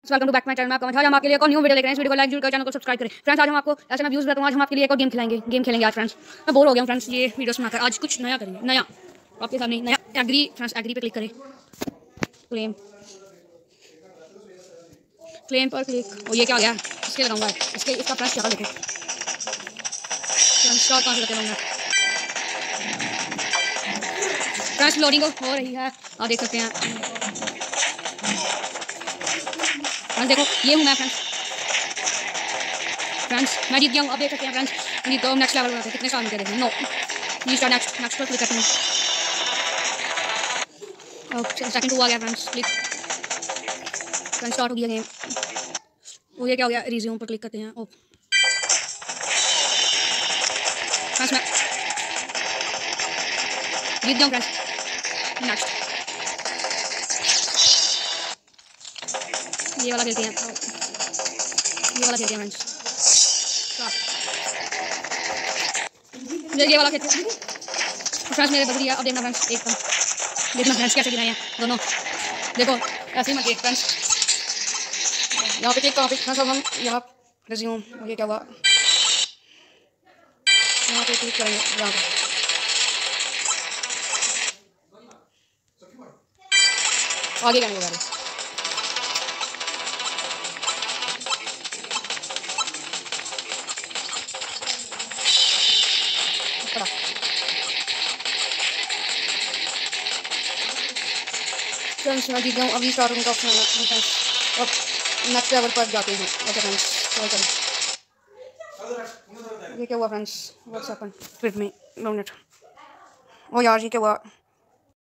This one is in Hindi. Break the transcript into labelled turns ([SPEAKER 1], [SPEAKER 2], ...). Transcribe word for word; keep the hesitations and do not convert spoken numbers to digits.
[SPEAKER 1] Welcome to back my channel. मैं आपका आज हम आपके लिए एक और न्यू वीडियो लेकर आए हैं। इस वीडियो को लाइक जरूर करें, चैनल को सब्सक्राइब करें। फ्रेंड्स आज हम आपको ऐसे मैं व्यूज बताऊंगा। आज हम आपके लिए एक और गेम खिलाएंगे गेम खेलेंगे आज फ्रेंड्स। मैं बोर हो गया हूं फ्रेंड्स ये वीडियोस बनाकर। आज कुछ नया करेंगे, नया आपके सामने नया। एग्री फ्रेंड्स, एग्री पे क्लिक करें। क्लेम क्लेम पर क्लिक। और ये क्या हो गया? इसके लगाऊंगा इसके इसका फ्रेंड्स क्या देखें फ्रेंड्स। स्टार्ट कहां से करते हैं? फ्रेंड्स लोडिंग हो रही है, आप देख सकते हैं फ्रेंड्स। देखो ये हूँ मैं फ्रेंड्स। फ्रेंड्स मैं जीत गया हूँ, आप देख सकते हैं फ्रेंड्स। जीत गया, नेक्स्ट लेवल बनाते हैं। कितने साल में देखें? नो ये स्टार्ट नेक्स्ट नेक्स्ट पर क्लिक करते हैं। सेकंड टू आ गया फ्रेंड्स। क्लिक फ्रेंड्स स्टार्ट हो गया गेम। वो ये क्या हो गया? रिज्यूम पर क्लिक करते हैं। ओ फ्रेंड्स मैं जीत गया हूँ फ्रेंड्स। नेक्स्ट ये वाला खेलते हैं, ये वाला खेलते हैं फ्रेंड्स। ये वाला खेलते हैं फ्रेंड्स। मेरे बदल दिया। अब देखना फ्रेंड्स, एक देखना फ्रेंड्स कैसे गिराए हैं दोनों। देखो ऐसे ही मत देख फ्रेंड्स। यहाँ पे क्लिक करो फ्रेंड्स। अब हम यहाँ रिज्यूम, ये क्या हुआ? यहाँ पे क्लिक करेंगे, यहाँ पे आगे करने वाले। फ्रेंड्स मैं जीत गया हूँ। अभी स्टार्टिंग का ऑप्शन है फ्रेंड्स। अब नेक्स्ट लेवल पर जाते हैं। ओके फ्रेंड्स चलो। ये क्या हुआ फ्रेंड्स? व्हाट्सएप पर ट्वीट में मिनट। ओ यार ये क्या हुआ?